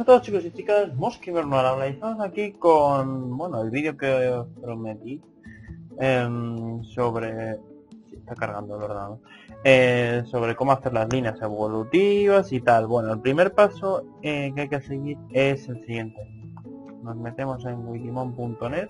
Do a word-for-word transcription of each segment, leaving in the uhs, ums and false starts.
a todos, chicos y chicas, Mosquiver Nuala, estamos aquí con, bueno, el vídeo que os prometí eh, sobre... Sí, está cargando el ordenador. Eh, sobre cómo hacer las líneas evolutivas y tal. Bueno, el primer paso eh, que hay que seguir es el siguiente. Nos metemos en wikimon punto net.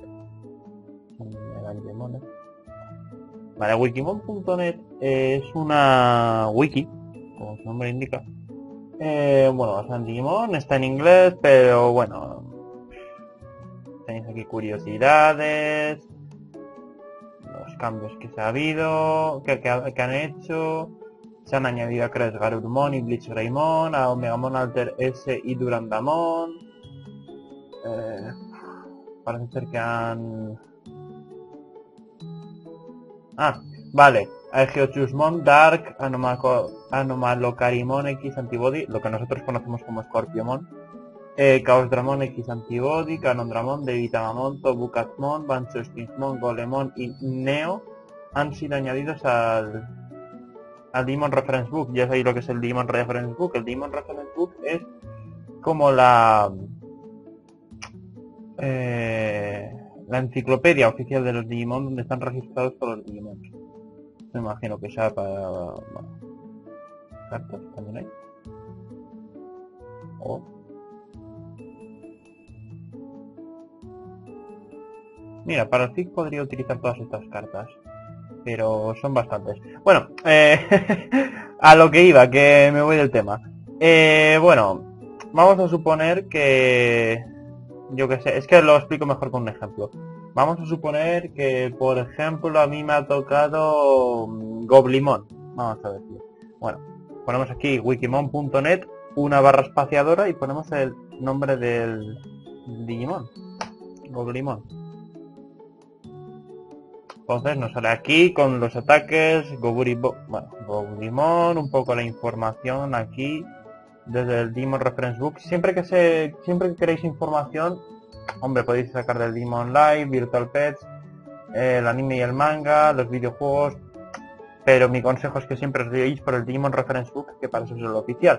Vale, wikimon punto net es una wiki, como su nombre indica. Eh, bueno, bastante Digimon, está en inglés, pero bueno, tenéis aquí curiosidades, los cambios que se ha habido, que, que, que han hecho, se han añadido a Crash Garurumon y Bleach Greymon, a Omegamon Alter S y Durandamon, eh, parece ser que han... Ah, vale, a Geochusmon, Dark, Anomalocarimon X Antibody, lo que nosotros conocemos como Scorpiomon, eh, Chaos Dramon X Antibody, Canondramon, Devitamamon, Tobucatmon, Banchostinsmon, Golemon y Neo han sido añadidos al, al Digimon Reference Book. Ya sabéis lo que es el Digimon Reference Book. El Digimon Reference Book es como la... Eh, la enciclopedia oficial de los Digimon, donde están registrados todos los Digimon. Me imagino que sea para... Bueno, cartas también hay. Oh. Mira, para el F I C podría utilizar todas estas cartas, pero son bastantes. Bueno, eh, a lo que iba, que me voy del tema. Eh, bueno, vamos a suponer que... Yo que sé, es que lo explico mejor con un ejemplo. Vamos a suponer que, por ejemplo, a mí me ha tocado Goblimon. Vamos a decir. Bueno, ponemos aquí wikimon punto net, una barra espaciadora y ponemos el nombre del Digimon. Goblimon. Entonces nos sale aquí con los ataques, Goburibo, bueno, Goblimon, un poco la información aquí desde el Digimon Reference Book. Siempre que se, siempre que queréis información, hombre, podéis sacar del Digimon Live, Virtual Pets, eh, el anime y el manga, los videojuegos, pero mi consejo es que siempre os guiéis por el Digimon Reference Book, que para eso es el oficial.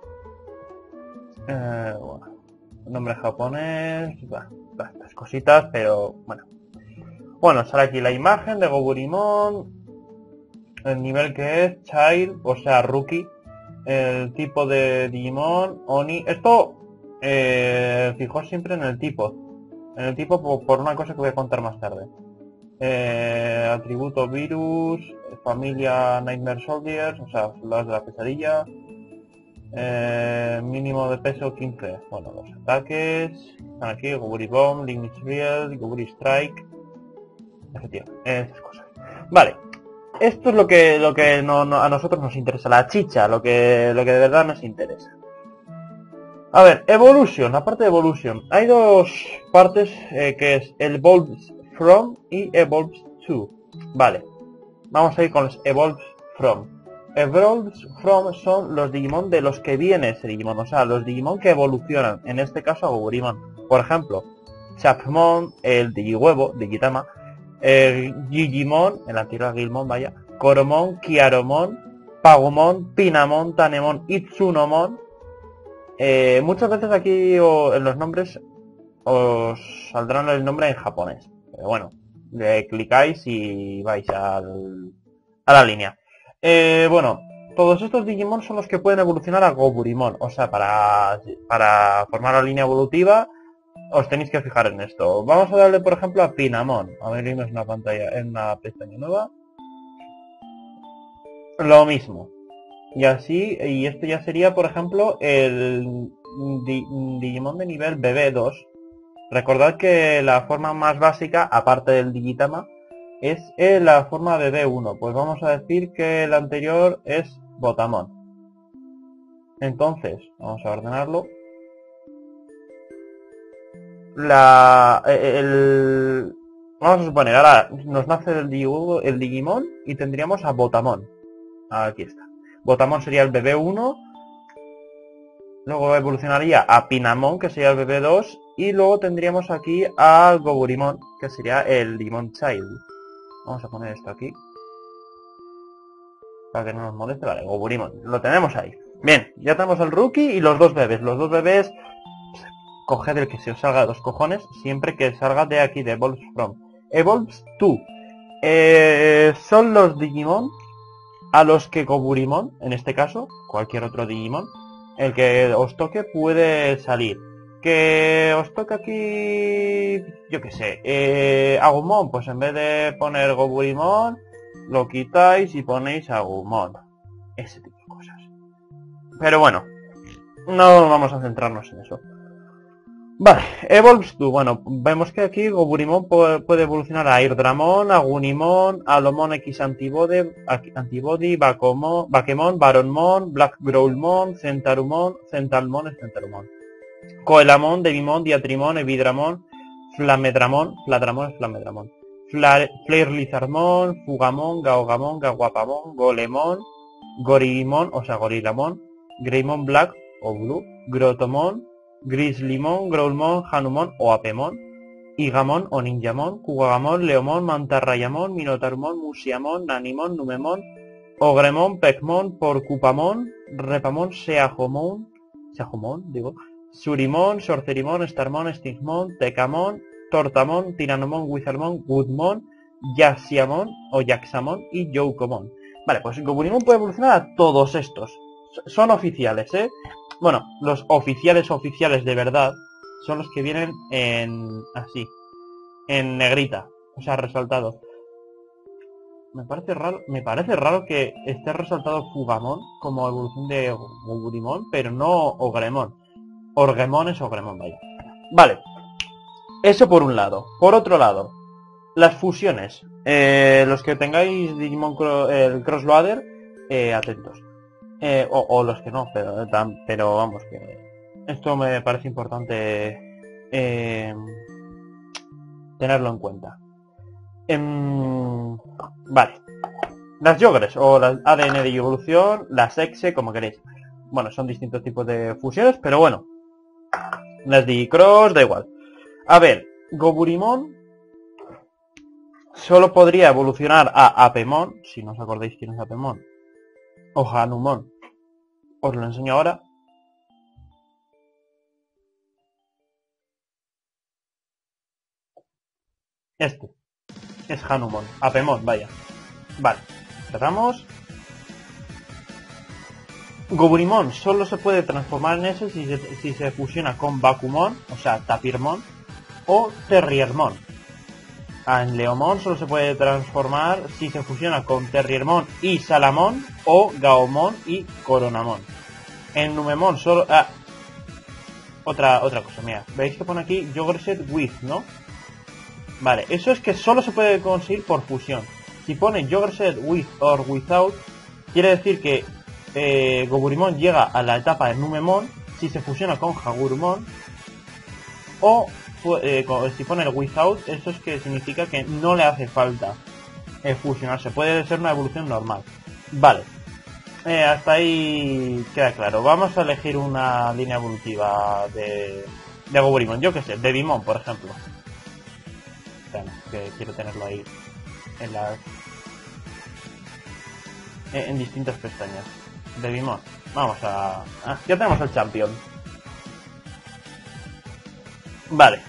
Eh, bueno, nombre japonés, bah, bah, estas cositas, pero bueno. Bueno, sale aquí la imagen de Goburimon, el nivel que es, Child, o sea, Rookie, el tipo de Digimon, Oni. Esto, eh, fijaos siempre en el tipo. En el tipo por, por una cosa que voy a contar más tarde. Eh, atributo Virus, familia Nightmare Soldiers, o sea, soldados de la pesadilla. Eh, mínimo de peso quince. Bueno, los ataques están aquí, Goburi Bomb, Limit Real, Goburi Strike. Efectivamente, esas cosas. Vale. Esto es lo que lo que no, no, a nosotros nos interesa, la chicha, lo que lo que de verdad nos interesa. A ver, Evolution, aparte de Evolution, hay dos partes eh, que es Evolves From y Evolves To. Vale, vamos a ir con los Evolves From. Evolves From son los Digimon de los que viene ese Digimon, o sea, los Digimon que evolucionan, en este caso a Goburimon. Por ejemplo, Chapmon, el Digihuevo, Digitama, Eh, Gigimon, el anterior Gilmon, vaya, Koromon, Kiaromon, Pagumon, Pinamon, Tanemon, Itsunomon. Eh, muchas veces aquí o, en los nombres os saldrán el nombre en japonés, pero bueno, le clicáis y vais al, a la línea. Eh, bueno, todos estos Digimon son los que pueden evolucionar a Goburimon, o sea, para, para formar la línea evolutiva os tenéis que fijar en esto. Vamos a darle, por ejemplo, a Pinamon. Abrimos una pantalla, en una pestaña nueva. Lo mismo. Y así, y esto ya sería, por ejemplo, el Di Digimon de nivel B B dos. Recordad que la forma más básica, aparte del Digitama, es eh, la forma B B uno. Pues vamos a decir que el anterior es Botamon. Entonces, vamos a ordenarlo. La el vamos a suponer, ahora nos nace el, Digihuevo, el Digimon y tendríamos a Botamon. Aquí está. Botamon sería el B B uno, luego evolucionaría a Pinamon, que sería el B B dos, y luego tendríamos aquí a Goburimon, que sería el Digimon Child. Vamos a poner esto aquí para que no nos moleste. Vale, Goburimon, lo tenemos ahí. Bien, ya tenemos el Rookie y los dos bebés. Los dos bebés coged el que se os salga de los cojones, siempre que salga de aquí, de Evolves From. Evolves To. Eh, son los Digimon a los que Goburimon, en este caso, cualquier otro Digimon, el que os toque puede salir. Que os toca aquí, yo qué sé, eh, Agumon, pues en vez de poner Goburimon, lo quitáis y ponéis Agumon. Ese tipo de cosas. Pero bueno, no vamos a centrarnos en eso. Vale, Evolves To. Bueno, vemos que aquí Goburimon puede evolucionar a Airdramon, Agunimon, Alomon X Antibody, Antibody, Bakomon, Bakemon, Baronmon, Black Growlmon, Centarumon, Centalmon es Centarumon, Coelamon, Devimon, Diatrimon, Evidramon, Flamedramon, Fladramon es Flamedramon, Flare Lizardmon, Fugamon, Gaogamon, Gaguapamon, Golemon, Gorimon, o sea Gorilamon, Greymon Black o Blue, Grotomon, Grizzlymon, Growlmon, Hanumon o Apemon, Igamon o Ninjamon, Kugamon, Leomon, Mantarrayamon, Minotaurumon, Musiamon, Nanimon, Numemon, Ogremon, Pecmon, Porcupamon, Repamon, Seahomon, Seahomon, digo, Surimon, Sorcerimon, Starmon, Stingmon, Tecamon, Tortamon, Tiranomon, Wizardmon, Woodmon, Yaxiamon o Yaxamon y Youkomon. Vale, pues Goburimon puede evolucionar a todos estos. Son oficiales, ¿eh? Bueno, los oficiales oficiales de verdad son los que vienen en... así, en negrita, o sea, resaltado. Me parece raro, me parece raro que esté resaltado Fugamon como evolución de Goburimon, pero no Ogremon. Orgemon es Ogremon, vaya. Vale, eso por un lado. Por otro lado, las fusiones. Eh, los que tengáis Digimon Cro el Crossloader, eh, atentos. Eh, o, o los que no, pero, pero vamos, que esto me parece importante eh, tenerlo en cuenta. Em, vale, las Yogres o las A D N de evolución, las Exe, como queréis. Bueno, son distintos tipos de fusiones, pero bueno, las Digicross, da igual. A ver, Goburimon solo podría evolucionar a Apemon, si no os acordáis quién es Apemon, o Hanumon. Os lo enseño ahora. Este es Hanumon, Apemon, vaya. Vale, cerramos. Goburimon solo se puede transformar en ese si se, si se fusiona con Bakumon, o sea, Tapirmon, o Terriermon. En Leomon solo se puede transformar si se fusiona con Terriermon y Salamon, o Gaomon y Coronamon. En Numemon solo... Ah, otra otra cosa, mira, veis que pone aquí Yogreset with, ¿no? Vale, eso es que solo se puede conseguir por fusión. Si pone Yogreset with or without, quiere decir que eh, Goburimon llega a la etapa de Numemon si se fusiona con Hagurumon, o eh, si pone el without, eso es que significa que no le hace falta eh, fusionarse, puede ser una evolución normal. Vale, eh, hasta ahí queda claro. Vamos a elegir una línea evolutiva de, de Goburimon, yo que sé, Devimon por ejemplo. Bueno, que quiero tenerlo ahí en las en, en distintas pestañas. Devimon, vamos a... Ah, ya tenemos el champion. Vale.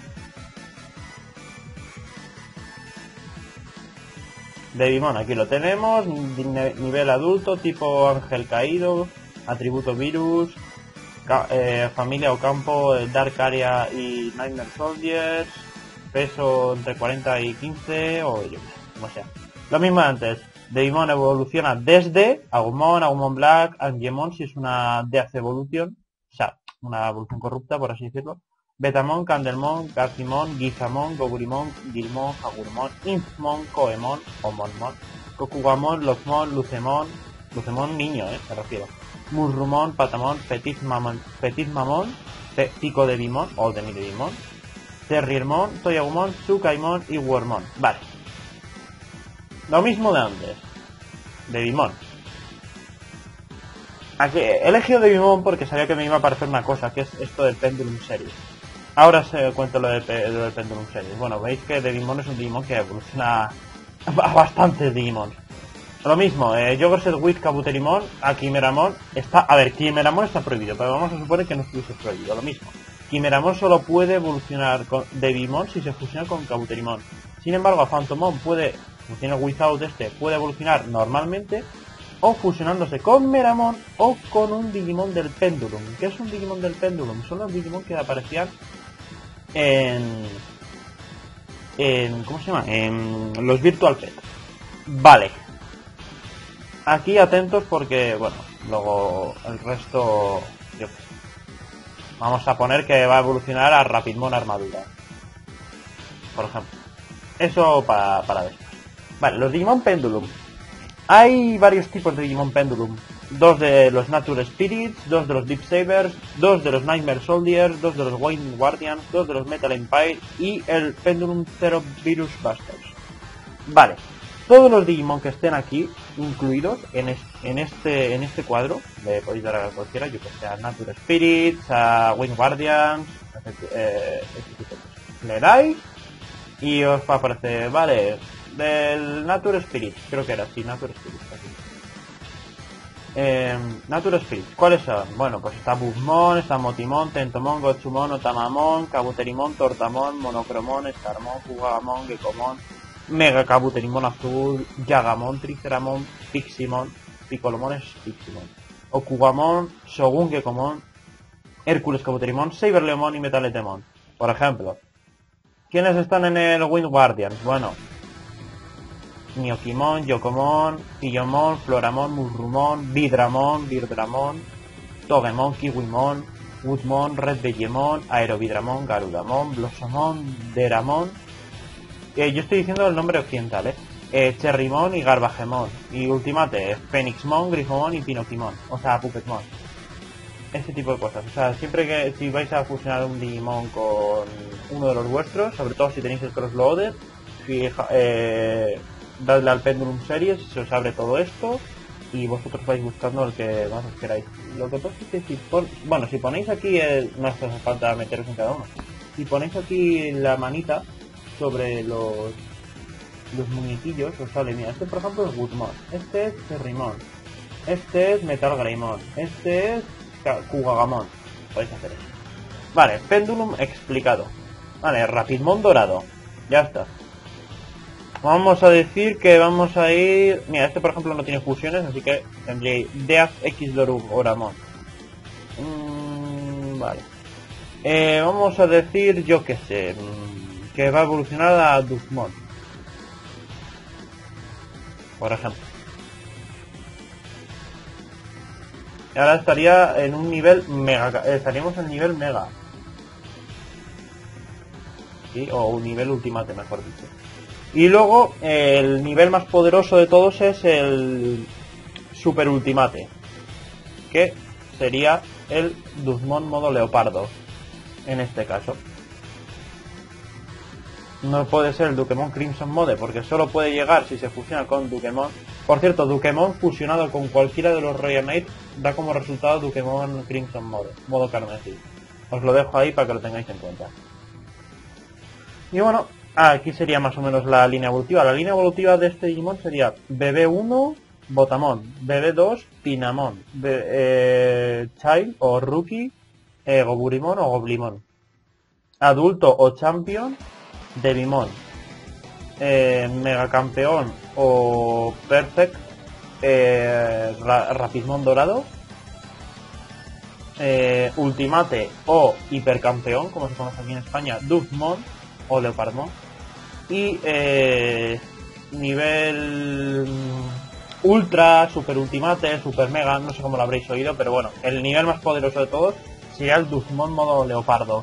Devimon, aquí lo tenemos. Nivel adulto, tipo ángel caído, atributo virus, eh, familia o campo, Dark Area y Nightmare Soldiers, peso entre cuarenta y quince, o yo como sea. Lo mismo antes. Devimon evoluciona desde Agumon, Agumon Black, Angemon, si es una Death Evolution, o sea, una evolución corrupta, por así decirlo. Betamon, Candelmon, Gazimon, Gizamon, Goburimon, Gilmon, Hagurumon, Infmon, Koemon, Omonmon, Kokugamon, Locmon, Lucemon, Lucemon niño, eh, me refiero. Murrumon, Patamon, Petit Mamon, Petit Mamon, Pico de Bimon, o de Devimon, Terriermon, Toyagumon, Tsukaimon y Wormon. Vale. Lo mismo de antes. Devimon. Aquí he elegido Devimon porque sabía que me iba a aparecer una cosa, que es esto del Pendulum Series. Ahora os cuento lo, de, lo del Pendulum Series. Bueno, veis que Devimon es un Digimon que evoluciona a bastantes Digimon. Lo mismo, eh, Yogreset with Kabuterimon, a Chimeramon está... A ver, Chimeramon está prohibido, pero vamos a suponer que no estuviese prohibido. Lo mismo. Quimeramon solo puede evolucionar con Devimon si se fusiona con Kabuterimon. Sin embargo, Phantomon puede, funciona Without este, puede evolucionar normalmente o fusionándose con Meramon o con un Digimon del Pendulum. ¿Qué es un Digimon del Pendulum? Son los Digimon que aparecían en... en ¿cómo se llama? En los Virtual Pet. Vale. Aquí atentos porque, bueno, luego el resto... Yo qué sé. Vamos a poner que va a evolucionar a Rapidmon Armadura, por ejemplo. Eso para, para después. Vale, los Digimon Pendulum. Hay varios tipos de Digimon Pendulum. Dos de los Nature Spirits, dos de los Deep Sabers, dos de los Nightmare Soldiers, dos de los Wind Guardians, dos de los Metal Empire y el Pendulum Zero Virus Busters. Vale, todos los Digimon que estén aquí incluidos en, es, en este en este cuadro, le podéis dar a cualquiera, yo que sé, a Nature Spirits, a Wind Guardians, eh, este tipo de cosas. Le dais y os va a aparecer, vale, del Nature Spirit, creo que era así, Nature Spirit. Así. Eh, Nature Spirit, ¿cuáles son? Bueno, pues está Bugmon, está Motimon, Tentomon, Gotsumon, Otamamon, Kabuterimon, Tortamon, Monocromon, Starmon, Fugamon, Gekomon, Mega Kabuterimon azul, Yagamon, Triceramon, Piximon, Piccolomon es Piximon, Okugamon, Shogun Gekomon, Hércules Kabuterimon, Saberleomon y Metaletemon. Por ejemplo, ¿quiénes están en el Wind Guardians? Bueno, Nyokimon, Yokomon, Pillomon, Floramon, Murrumon, Vidramon, Virdramon, Togemon, Kiwimon, Woodmon, Red Vegemon, Aerovidramon, Garudamon, Blossomon, Deramon. Eh, yo estoy diciendo el nombre occidental, ¿eh? eh Cherrymon y Garbagemon. Y Ultimate, Phoenixmon, Grifomon y Pinokimon. O sea, Puppetmon. Este tipo de cosas. O sea, siempre que si vais a fusionar un Digimon con uno de los vuestros, sobre todo si tenéis el Crossloaded, fija, eh, dadle al Pendulum Series, se os abre todo esto y vosotros vais buscando el que más os queráis. Lo que pasa es que si pon... bueno, si ponéis aquí, el... no hace falta meteros en cada uno. Si ponéis aquí la manita sobre los los muñequillos, os sale, mira, este por ejemplo es Woodmon, este es Cherrymon, este es Metal Greymon, este es Kugagamon. Podéis hacer eso. Vale, Pendulum explicado. Vale, Rapidmon dorado. Ya está. Vamos a decir que vamos a ir... Mira, este por ejemplo no tiene fusiones, así que tendría Death X Dorugoramon. Mm, vale. Eh, vamos a decir, yo que sé, que va a evolucionar a Dusmon, por ejemplo. Y ahora estaría en un nivel mega, estaríamos en nivel mega. ¿Sí? O un nivel ultimate, mejor dicho. Y luego, eh, el nivel más poderoso de todos es el super ultimate, que sería el Dusmon modo leopardo, en este caso. No puede ser el Dukemon Crimson Mode, porque solo puede llegar si se fusiona con Dukemon. Por cierto, Dukemon fusionado con cualquiera de los Royal Knight da como resultado Dukemon Crimson Mode, modo carmesí. Os lo dejo ahí para que lo tengáis en cuenta. Y bueno, aquí sería más o menos la línea evolutiva. La línea evolutiva de este Digimon sería B B uno, Botamon, B B dos, Pinamon, B eh, Child o Rookie, eh, Goburimon o Goblimon, Adulto o Champion, Devimon, eh, Megacampeón o Perfect, eh, Ra Rapidmon dorado, eh, Ultimate o Hipercampeón, como se conoce aquí en España, Dusmon o Leopardmon, y eh, nivel Ultra, Super Ultimate, Super Mega, no sé cómo lo habréis oído, pero bueno, el nivel más poderoso de todos sería el Dusmon modo Leopardo.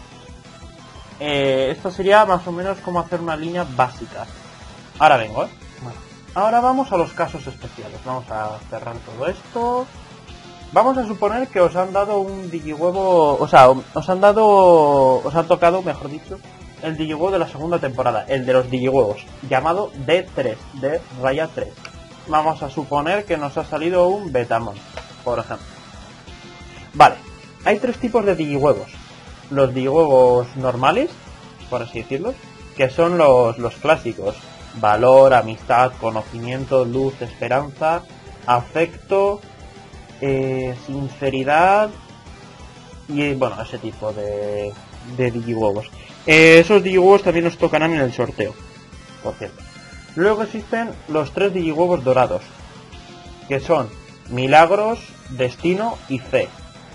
Eh, esto sería más o menos como hacer una línea básica. Ahora vengo, ¿eh? Bueno, ahora vamos a los casos especiales. Vamos a cerrar todo esto. Vamos a suponer que os han dado un digihuevo, o sea, os han dado, os han tocado, mejor dicho, el digihuevo de la segunda temporada, el de los digihuevos, llamado D tres, de raya tres. Vamos a suponer que nos ha salido un Betamon, por ejemplo. Vale, hay tres tipos de digihuevos. Los digihuevos normales, por así decirlo, que son los, los clásicos: valor, amistad, conocimiento, luz, esperanza, afecto, eh, sinceridad Y bueno, ese tipo de, de Digihuevos. Eh, esos Digihuevos también nos tocarán en el sorteo, por cierto. Luego existen los tres Digihuevos dorados, que son Milagros, Destino y Fe.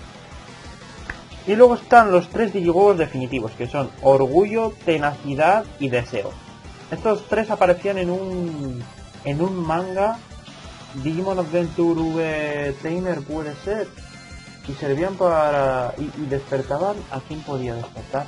Y luego están los tres Digihuevos definitivos, que son Orgullo, Tenacidad y Deseo. Estos tres aparecían en un en un manga, Digimon Adventure V Tamer puede ser, y servían para... y, y despertaban. ¿A quién podía despertar?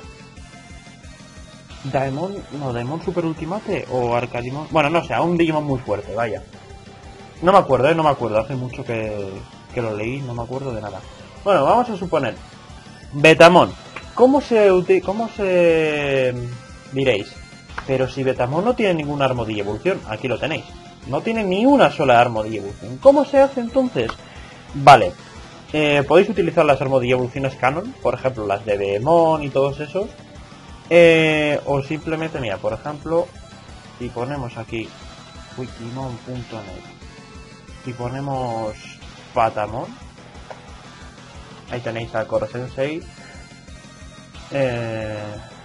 Daemon, no, Daemon Super Ultimate o Arcadimon, bueno, no sé, a un Digimon muy fuerte, vaya. No me acuerdo, eh, no me acuerdo, hace mucho que, que lo leí, no me acuerdo de nada. Bueno, vamos a suponer Betamon. ¿Cómo se uti cómo se diréis? Pero si Betamon no tiene ninguna armadilla evolución, aquí lo tenéis. No tiene ni una sola armadilla evolución. ¿Cómo se hace entonces? Vale, eh, podéis utilizar las armadillas evoluciones canon, por ejemplo las de Beemon y todos esos. Eh, o simplemente, mira, por ejemplo, si ponemos aquí wikimon punto net y ponemos Patamon, ahí tenéis a Koro Sensei. Eh...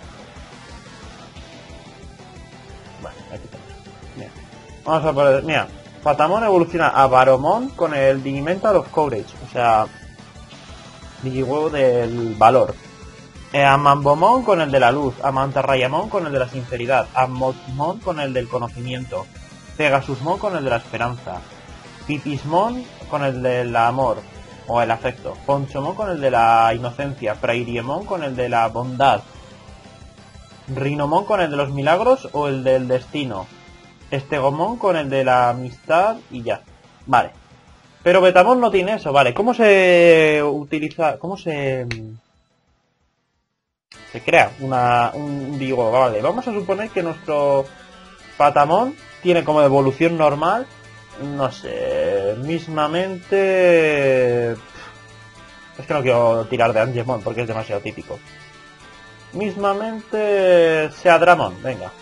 Vale, aquí tenéis. Mira. Vamos a poner, mira, Patamon evoluciona a Baromon con el Digimental of Courage, o sea, Digihuevo del valor. Eh, a Mambomon con el de la luz, a Mantarrayamon con el de la sinceridad, a Motimon con el del conocimiento, Pegasusmon con el de la esperanza, Pipismon con el del amor o el afecto, Ponchomon con el de la inocencia, Prairiemon con el de la bondad, Rinomon con el de los milagros o el del destino, Estegomon con el de la amistad y ya. Vale. Pero Betamon no tiene eso, vale. ¿Cómo se utiliza? ¿Cómo se... se crea una, un Digo? Vale, vamos a suponer que nuestro Patamon tiene como evolución normal, no sé, mismamente... Es que no quiero tirar de Angemon porque es demasiado típico. Mismamente Seadramon, venga.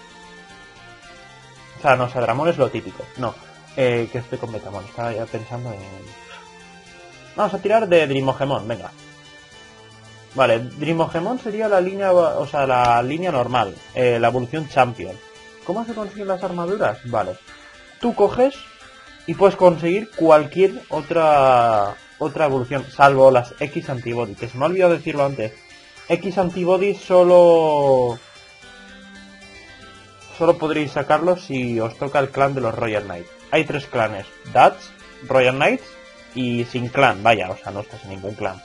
O sea, no, Seadramon es lo típico. No, eh, que estoy con Betamon, estaba ya pensando en... Vamos a tirar de Dreamogemon, venga. Vale, Dreamogemon sería la línea, o sea, la línea normal, eh, la evolución Champion. ¿Cómo se consiguen las armaduras? Vale, tú coges y puedes conseguir cualquier otra otra evolución, salvo las X Antibody, que se me ha olvidado decirlo antes. X Antibody solo solo podréis sacarlos si os toca el clan de los Royal Knights. Hay tres clanes, Dats, Royal Knights y sin clan, vaya, o sea, no estás en ningún clan.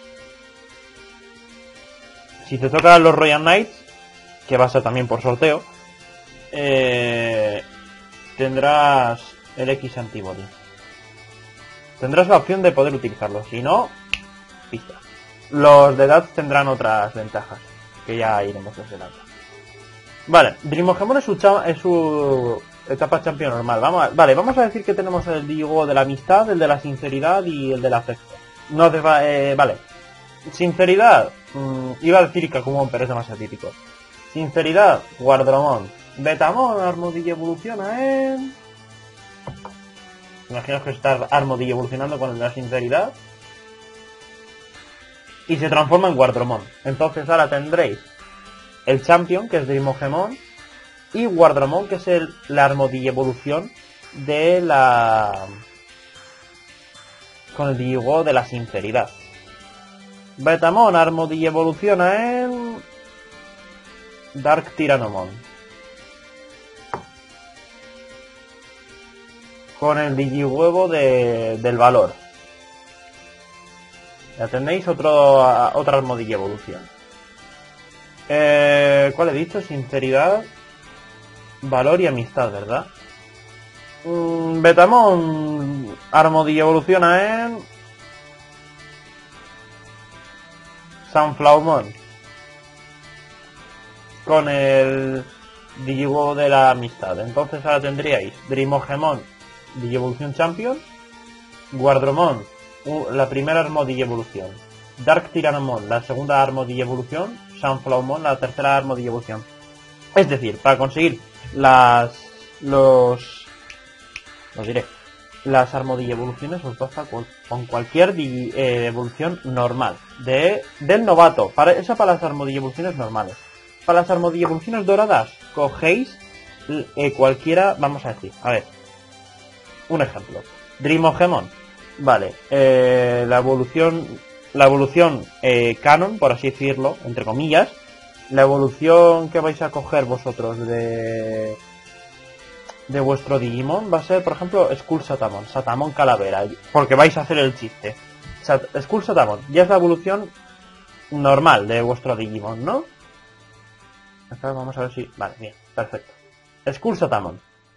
Si te tocan los Royal Knights, que va a ser también por sorteo, eh, tendrás el X Antibody. Tendrás la opción de poder utilizarlo, si no, pista. Los de Dats tendrán otras ventajas, que ya iremos desvelando. Vale, Dreamogemon es su, es su etapa champion normal. Vamos a, vale, vamos a decir que tenemos el Digo de la amistad, el de la sinceridad y el del afecto. No te va, eh, vale. Sinceridad, mmm, iba a decir Kakumon, pero es demasiado típico. Sinceridad, Guardromon. Betamon, Armodilla evoluciona en... Imaginaos que está Armodilla evolucionando con el de la sinceridad. Y se transforma en Guardromon. Entonces ahora tendréis el Champion, que es Dreamogemon, y Guardromon, que es el, la Armodilla evolución de la... con el Digo de la sinceridad. Betamon, Armodilla evoluciona en... Dark Tyrannomon. Con el Digihuevo de, del valor. Ya tenéis otro, otra Armodilla evolución. Eh, ¿Cuál he dicho? Sinceridad, valor y amistad, ¿verdad? Mm, Betamon, Armodilla evoluciona en... Sunflowermon. Con el Digihuevo de la amistad. Entonces ahora tendríais Dreamogemon, Digievolución Champion, Guardromon, la primera Armodilla evolución, Dark Tyrannomon, la segunda Armodilla evolución, Sunflowermon, la tercera Armodilla evolución. Es decir, para conseguir las... los... os diré. las armadillas evoluciones os basta con, con cualquier di, eh, evolución normal de del novato. Para eso para las armadillas evoluciones normales. Para las armadillas evoluciones doradas cogéis eh, cualquiera, vamos a decir, a ver, un ejemplo. Dreamogemon, vale, eh, la evolución, la evolución eh, canon, por así decirlo, entre comillas, la evolución que vais a coger vosotros de de vuestro Digimon va a ser, por ejemplo, Skull Satamon, Satamon Calavera, porque vais a hacer el chiste. Sat Skull Satamon ya es la evolución normal de vuestro Digimon, ¿no? Acá vamos a ver si... Vale, bien, perfecto. Skull Satamon.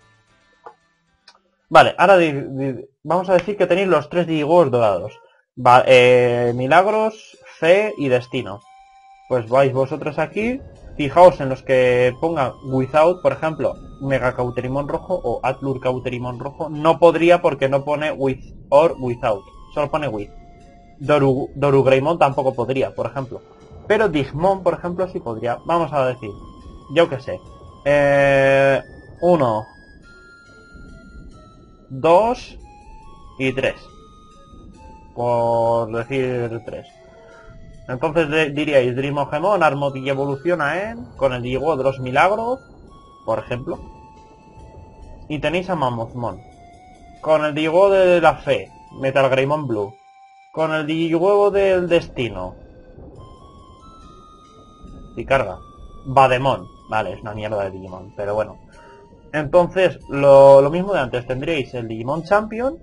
Vale, ahora di di vamos a decir que tenéis los tres Digimon dorados. Va eh, Milagros, Fe y Destino. Pues vais vosotros aquí, fijaos en los que pongan Without, por ejemplo, Mega Cauterimon rojo o Atlur Cauterimon rojo. No podría porque no pone With or Without, solo pone With. Doru, Doru Greymon tampoco podría, por ejemplo. Pero Digimon, por ejemplo, sí podría. Vamos a decir, yo que sé. Eh, uno, dos y tres. Por decir tres. Entonces de, diríais Dreamogemon, Armadillo evoluciona en con el Digo de los Milagros, por ejemplo. Y tenéis a Mammothmon. Con el Digo de la Fe, Metal Greymon Blue. Con el Digo del Destino. Y carga. Bademon. Vale, es una mierda de Digimon, pero bueno. Entonces, lo, lo mismo de antes. Tendréis el Digimon Champion.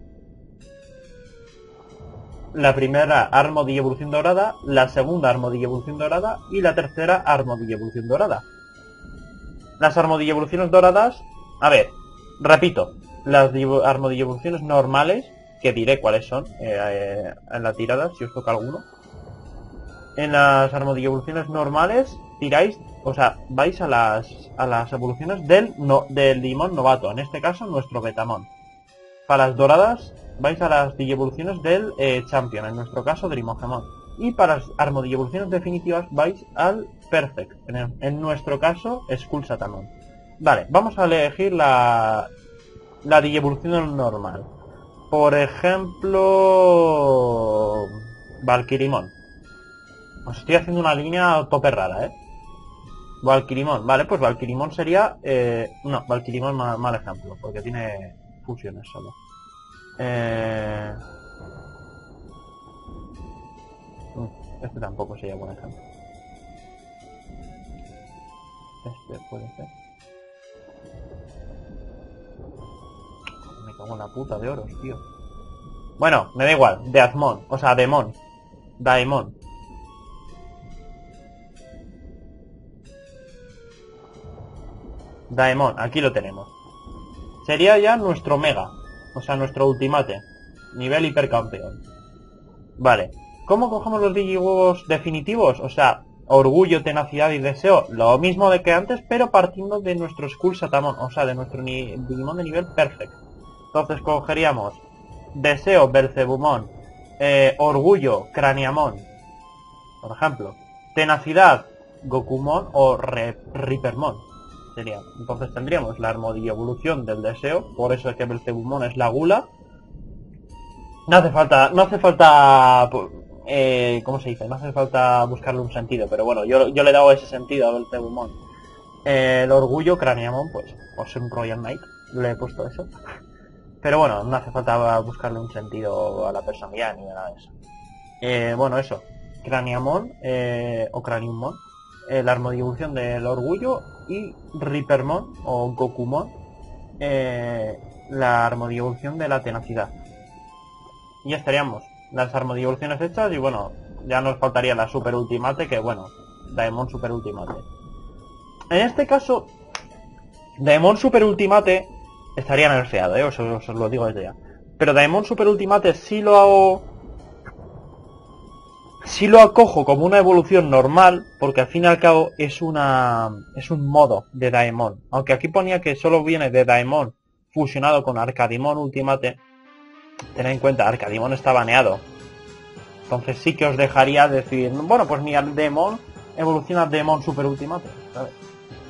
La primera Armadillo evolución dorada, la segunda Armadillo evolución dorada y la tercera Armadillo evolución dorada. Las Armadillo evoluciones doradas, a ver, repito, las Armadillo evoluciones normales, que diré cuáles son eh, eh, en la tirada, si os toca alguno. En las Armadillo evoluciones normales tiráis, o sea, vais a las a las evoluciones del no, del Digimon novato, en este caso nuestro Betamon. Para las doradas vais a las Digievoluciones del eh, Champion, en nuestro caso Dreamogemon. Y para las Armadillo-evoluciones definitivas vais al Perfect, en, en nuestro caso Skull Satamon. Vale, vamos a elegir la, la Digievolución normal. Por ejemplo... Valkyrimon. Os estoy haciendo una línea tope rara, ¿eh? Valkyrimon, vale, pues Valkyrimon sería... Eh, no, Valkyrimon mal, mal ejemplo, porque tiene fusiones solo. Eh... Este tampoco sería buen ejemplo. Este puede ser. Me cago en la puta de oros, tío. Bueno, me da igual. Deathmon, o sea, Demon. Daemon. Daemon, aquí lo tenemos. Sería ya nuestro Mega. O sea, nuestro Ultimate. Nivel hipercampeón. Vale. ¿Cómo cogemos los Digihuevos definitivos? O sea, Orgullo, Tenacidad y Deseo. Lo mismo de que antes, pero partiendo de nuestro Skull Satamon. O sea, de nuestro ni Digimon de nivel Perfect. Entonces cogeríamos Deseo, Belzebumon. Eh, Orgullo, Craniamon. Por ejemplo. Tenacidad, Gokumon o Re Rippermon. Sería. Entonces tendríamos la Armadillo evolución del Deseo. Por eso es que Belzebumon es la gula. No hace falta... No hace falta... Eh, ¿Cómo se dice? No hace falta buscarle un sentido. Pero bueno, yo, yo le he dado ese sentido a Belzebumon. Eh, el Orgullo, Craniamon, pues... Por ser un Royal Knight. Le he puesto eso. Pero bueno, no hace falta buscarle un sentido a la personalidad ni nada de eso. Eh, bueno, eso. Craniamon eh, o Craniummon. Eh, la Armadillo evolución del Orgullo. Y Rippermon o Gokumon. Eh, la Armadillo evolución de la Tenacidad. Y ya estaríamos las Armadillo evoluciones hechas. Y bueno, ya nos faltaría la Super Ultimate. Que bueno, Daemon Super Ultimate. En este caso, Daemon Super Ultimate estaría nerfeado, ¿eh? Os, os, os lo digo desde ya. Pero Daemon Super Ultimate sí lo hago... Sí lo acojo como una evolución normal, porque al fin y al cabo es una... es un modo de Daemon. Aunque aquí ponía que solo viene de Daemon fusionado con Arcadimon Ultimate. Tened en cuenta, Arcadimon está baneado. Entonces sí que os dejaría decir... Bueno, pues mi Daemon evoluciona Daemon Super Ultimate, ¿sabes?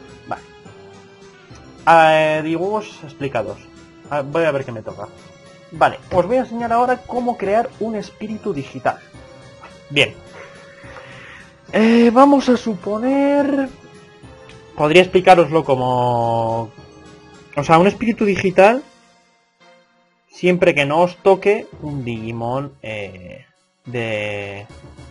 Vale. Eh, dibujos explicados. Voy a ver qué me toca. Vale, os voy a enseñar ahora cómo crear un espíritu digital. Bien. Eh, vamos a suponer... Podría explicaroslo como... O sea, un espíritu digital, siempre que no os toque un Digimon eh, de...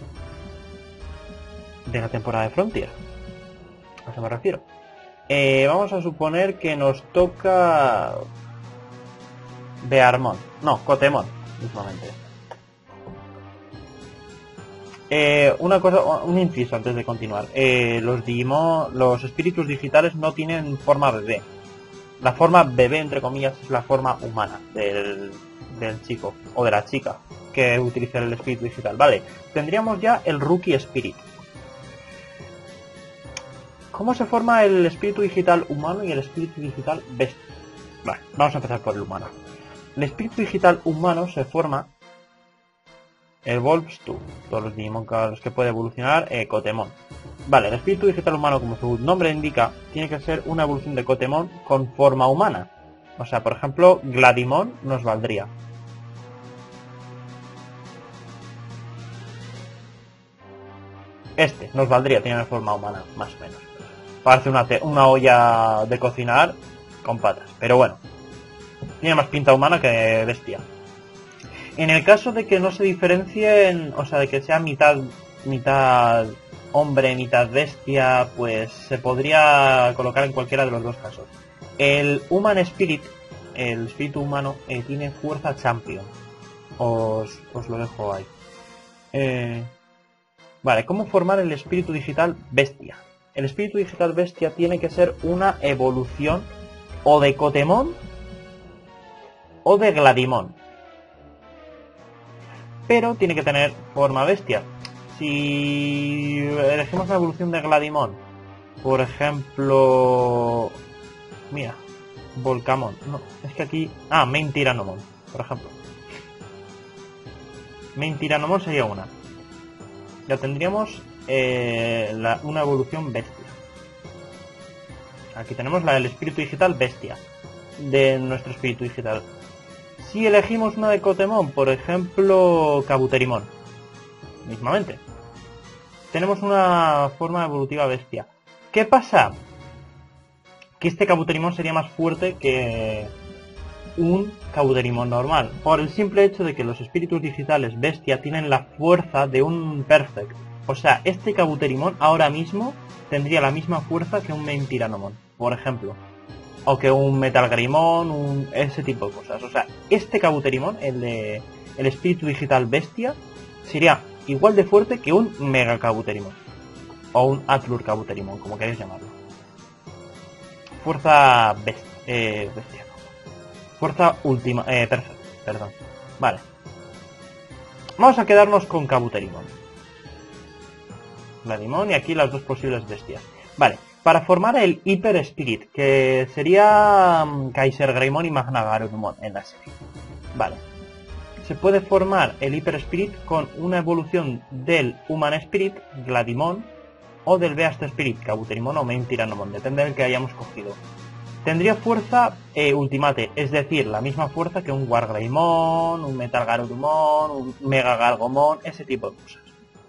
de la temporada de Frontier. A eso me refiero. Eh, vamos a suponer que nos toca... Bearmon. No, Cotemon, mismamente. Eh, una cosa, un inciso antes de continuar. Eh, los Digimon, los espíritus digitales no tienen forma bebé. La forma bebé, entre comillas, es la forma humana del, del chico o de la chica que utiliza el espíritu digital. Vale, tendríamos ya el Rookie Spirit. ¿Cómo se forma el espíritu digital humano y el espíritu digital bestia? Vale, vamos a empezar por el humano. El espíritu digital humano se forma... Evolves two. Todos los Digimon a los que puede evolucionar, eh, Cotemon. Vale, el espíritu digital humano, como su nombre indica, tiene que ser una evolución de Cotemon con forma humana. O sea, por ejemplo, Gladimon nos valdría. Este nos valdría, tiene una forma humana, más o menos. Parece una, una olla de cocinar con patas, pero bueno. Tiene más pinta humana que bestia. En el caso de que no se diferencien, o sea, de que sea mitad mitad hombre, mitad bestia, pues se podría colocar en cualquiera de los dos casos. El Human Spirit, el espíritu humano, eh, tiene fuerza champion. Os, os lo dejo ahí. Eh, vale, ¿cómo formar el espíritu digital bestia? El espíritu digital bestia tiene que ser una evolución o de Cotemon o de Gladimon. Pero tiene que tener forma bestia. Si elegimos la evolución de Gladimon, por ejemplo... Mira, Volcamon. No, es que aquí... Ah, Main Tyrannomon, por ejemplo. Main Tyrannomon sería una. Ya tendríamos eh, la, una evolución bestia. Aquí tenemos la del espíritu digital bestia de nuestro espíritu digital. Si elegimos una de Cotemon, por ejemplo, Kabuterimon, mismamente, tenemos una forma evolutiva bestia. ¿Qué pasa? Que este Kabuterimon sería más fuerte que un Kabuterimon normal, por el simple hecho de que los espíritus digitales bestia tienen la fuerza de un Perfect. O sea, este Kabuterimon ahora mismo tendría la misma fuerza que un Main Tyrannomon, por ejemplo. O que un Metal Greymon, un, ese tipo de cosas. O sea, este Kabuterimon, el de el espíritu digital bestia, sería igual de fuerte que un Mega Kabuterimon. O un Atlur Kabuterimon, como queréis llamarlo. Fuerza bestia. Eh, bestia. Fuerza última. Eh, perfecto. Perdón. Vale. Vamos a quedarnos con Kabuterimon. Gladimon y aquí las dos posibles bestias. Vale. Para formar el Hyper Spirit, que sería um, Kaiser Greymon y Magna Garurumon en la serie. Vale. Se puede formar el Hyper Spirit con una evolución del Human Spirit, Gladimon, o del Beast Spirit, Kabuterimon o Main Tyrannomon, depende del que hayamos cogido. Tendría fuerza eh, Ultimate, es decir, la misma fuerza que un Wargreymon, un Metal Garurumon, un Mega Gargomon, ese tipo de cosas.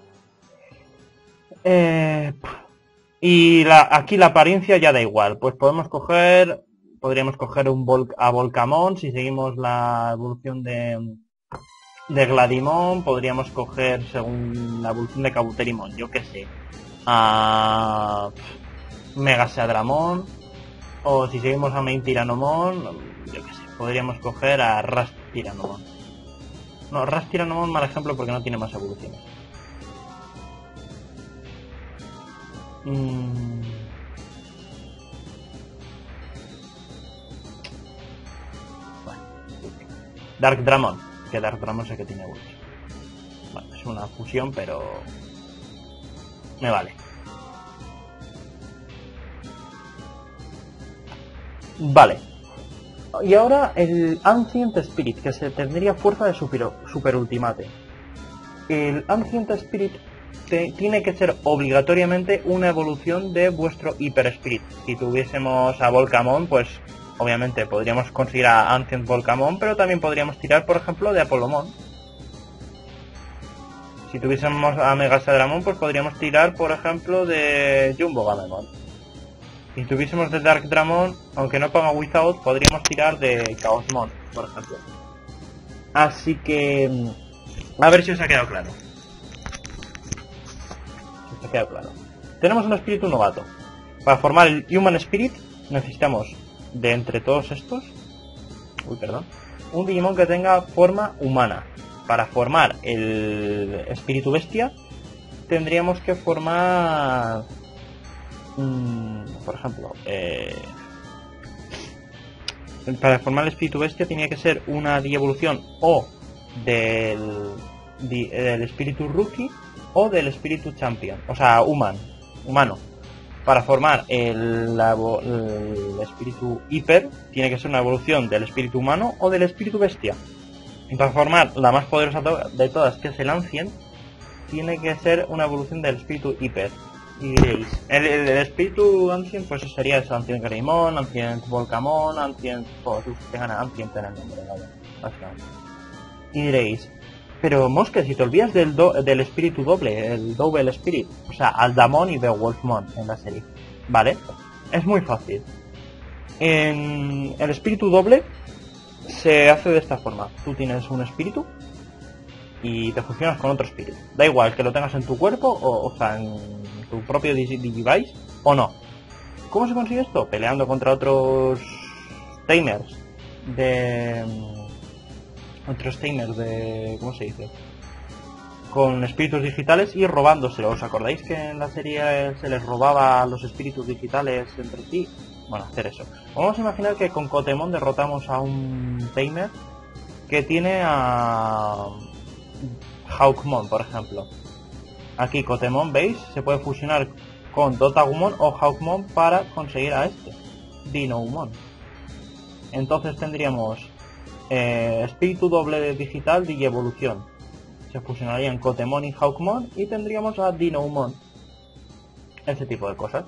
Eh... Y la, aquí la apariencia ya da igual, pues podemos coger, podríamos coger un Vol a Volcamon, si seguimos la evolución de, de Gladimon, podríamos coger, según la evolución de Kabuterimon, yo que sé, a Mega Seadramon, o si seguimos a Main Tyrannomon, yo que sé, podríamos coger a Ras Tyrannomon. No, Ras Tyrannomon mal ejemplo porque no tiene más evoluciones. Mm. Bueno. Dark Dramon, que Dark Dramon sé que tiene evolución. Bueno, es una fusión, pero me vale. Vale. Y ahora el Ancient Spirit, que se tendría fuerza de super, super ultimate. El Ancient Spirit tiene que ser obligatoriamente una evolución de vuestro Hyper Spirit. Si tuviésemos a Volcamon, pues obviamente podríamos conseguir a Ancient Volcamon, pero también podríamos tirar, por ejemplo, de Apolomon. Si tuviésemos a Mega Shadramon, pues podríamos tirar, por ejemplo, de Jumbo Gamemon. Si tuviésemos de Dark Dramon, aunque no ponga Without, podríamos tirar de Chaosmon, por ejemplo. Así que... a ver si os ha quedado claro. Si os ha quedado claro. Tenemos un espíritu novato. Para formar el Human Spirit necesitamos de entre todos estos... Uy, perdón. Un Digimon que tenga forma humana. Para formar el espíritu bestia tendríamos que formar... Mmm, por ejemplo... Eh, para formar el espíritu bestia tenía que ser una Digievolución o del, del espíritu rookie o del espíritu champion, o sea, human, humano. Para formar el, la, el espíritu hiper tiene que ser una evolución del espíritu humano o del espíritu bestia. Y para formar la más poderosa de todas, que es el Ancient, tiene que ser una evolución del espíritu hiper. Y diréis, el, el, el espíritu Ancient, pues sería eso: Ancient Greymon, Ancient Volcamon, Ancient... Oh, tú tengan Ancient en el nombre, ¿vale? Básicamente. Y diréis, pero Mosque, si te olvidas del, do, del espíritu doble, el Double Spirit, o sea, Aldamon y Beowulfmon en la serie, ¿vale? Es muy fácil. En el espíritu doble se hace de esta forma: tú tienes un espíritu y te fusionas con otro espíritu. Da igual que lo tengas en tu cuerpo o, o sea, en tu propio Digivice o no. ¿Cómo se consigue esto? Peleando contra otros tamers de... otros tamers de... ¿cómo se dice? Con espíritus digitales y robándoselos. ¿Os acordáis que en la serie se les robaba los espíritus digitales entre sí? Bueno, hacer eso. Vamos a imaginar que con Kotemon derrotamos a un tamer que tiene a Hawkmon, por ejemplo. Aquí Kotemon, ¿veis? Se puede fusionar con Dotagumon o Hawkmon para conseguir a este Dinoumon. Entonces tendríamos eh, espíritu doble digital de evolución. Se fusionarían Kotemon y Hawkmon y tendríamos a Dinoumon. Ese tipo de cosas.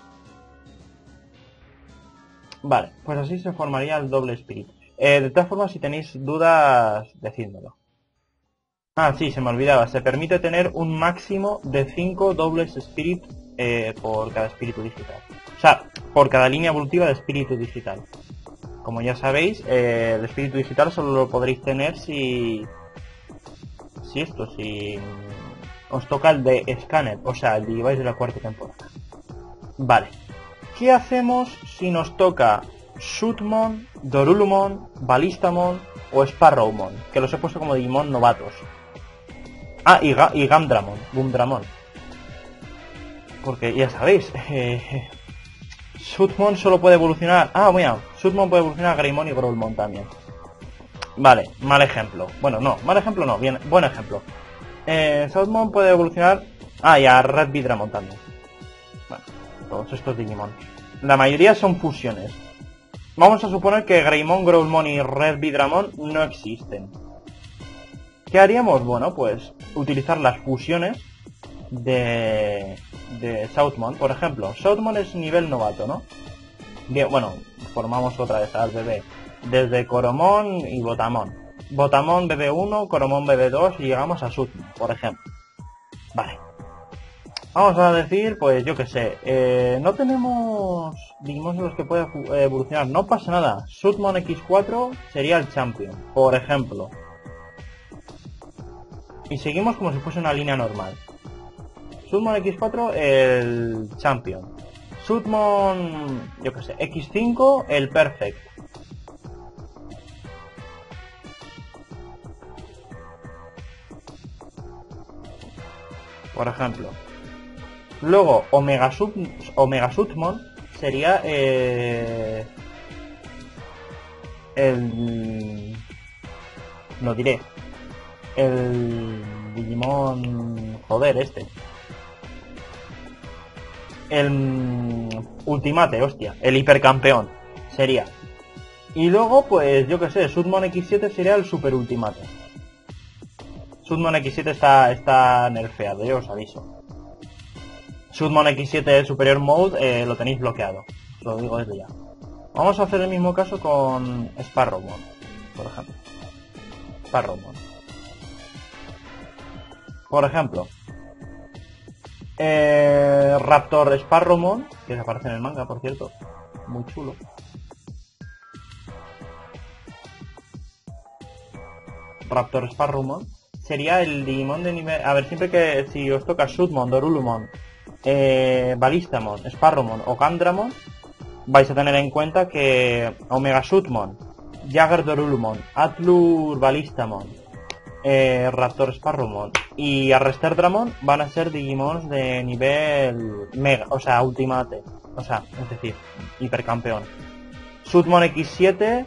Vale, pues así se formaría el doble espíritu. Eh, de todas formas, si tenéis dudas, decídmelo. Ah, sí, se me olvidaba. Se permite tener un máximo de cinco dobles spirit eh, por cada espíritu digital. O sea, por cada línea evolutiva de espíritu digital. Como ya sabéis, eh, el espíritu digital solo lo podréis tener si... Si esto, si... os toca el de Scanner, o sea, el Digivice de la cuarta temporada. Vale. ¿Qué hacemos si nos toca Shootmon, Dorulumon, Ballistamon o Sparrowmon? Que los he puesto como Digimon novatos. Ah, y, Ga y Gumdramon, Gumdramon. Porque ya sabéis, eh, Shootmon solo puede evolucionar... Ah, mira, Shootmon puede evolucionar a Greymon y Growlmon también. Vale, mal ejemplo. Bueno, no, mal ejemplo no, bien, buen ejemplo. Eh, Southmon puede evolucionar... Ah, y a Red Vidramon también. Bueno, todos estos Digimon. La mayoría son fusiones. Vamos a suponer que Greymon, Growlmon y Red Vidramon no existen. ¿Qué haríamos? Bueno, pues utilizar las fusiones de, de Southmon, por ejemplo. Southmon es nivel novato, ¿no? Bien, bueno, formamos otra vez al bebé. Desde Coromon y Botamon. Botamon B B uno, Coromon B B dos y llegamos a Southmon, por ejemplo. Vale. Vamos a decir, pues yo que sé, eh, no tenemos Digimon en los que pueda evolucionar. No pasa nada. Southmon equis cuatro sería el Champion, por ejemplo. Y seguimos como si fuese una línea normal. Southmon equis cuatro, el Champion. Southmon, yo que sé, equis cinco, el Perfect. Por ejemplo. Luego, Omega, Sub, Omega Southmon sería eh, el... lo diré. El Digimon... Joder, este. El Ultimate, hostia. El hipercampeón sería. Y luego, pues, yo que sé, Southmon equis siete sería el Super Ultimate. Southmon equis siete está, está nerfeado, yo os aviso. Southmon equis siete Superior Mode eh, lo tenéis bloqueado. Os lo digo desde ya. Vamos a hacer el mismo caso con Sparrowmon, por ejemplo. Sparrowmon. Por ejemplo, eh, Raptor Sparrowmon, que aparece en el manga, por cierto, muy chulo. Raptor Sparrowmon sería el Digimon de nivel... A ver, siempre que si os toca Shootmon, Dorulumon, eh, Ballistamon, Sparrowmon o Gandramon, vais a tener en cuenta que Omega Shootmon, Jagger Dorulumon, Atlur Ballistamon, eh, Raptor Sparrowmon y Arrester Dramon van a ser Digimons de nivel Mega, o sea, Ultimate, o sea, es decir, Hipercampeón. Shootmon equis siete,